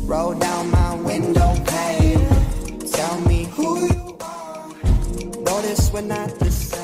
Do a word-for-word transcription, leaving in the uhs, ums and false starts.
roll down my window pane. Tell me who you are. Notice we're not the same.